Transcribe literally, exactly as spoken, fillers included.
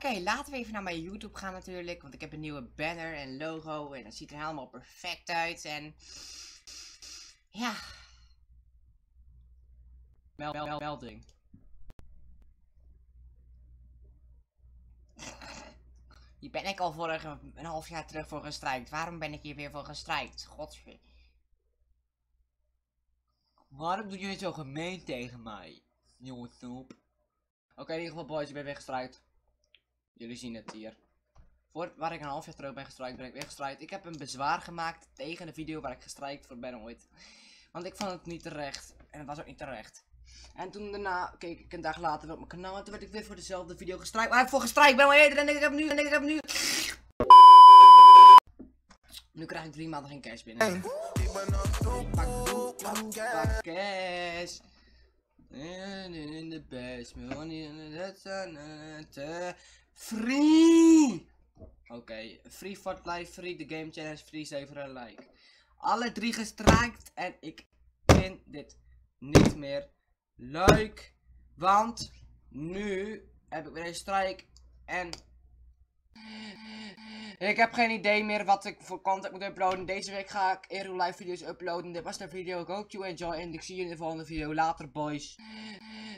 Oké, laten we even naar mijn YouTube gaan natuurlijk. Want ik heb een nieuwe banner en logo. En dat ziet er helemaal perfect uit. En ja. Meld, meld, melding. Hier ben ik al vorig een half jaar terug voor gestrijkt. Waarom ben ik hier weer voor gestrijkt? Godver. Waarom doe je zo gemeen tegen mij? Jonge snoep. Oké, in ieder geval boys, ik ben weer gestrijkt. Jullie zien het hier. Voor waar ik een half jaar terug ben gestrijkt, ben ik weer gestrijkt. Ik heb een bezwaar gemaakt tegen de video waar ik gestrijkt voor ben ooit. Want ik vond het niet terecht. En het was ook niet terecht. En toen daarna keek ik een dag later op mijn kanaal. En toen werd ik weer voor dezelfde video gestrijkt. Maar ik voor gestrijkt ben al eerder en ik heb nu en ik heb nu. Nu krijg ik drie maanden geen cash binnen. Ik pak, pak cash. In de best money in the free. Oké, okay. Free Fortnite, free the game challenge, free zeven en like. Alle drie gestrikt en ik vind dit niet meer leuk. Want nu heb ik weer een strijk en ik heb geen idee meer wat ik voor content moet uploaden. Deze week ga ik Aero live video's uploaden. Dit was de video. Ik hope you enjoy en ik zie je in de volgende video. Later boys.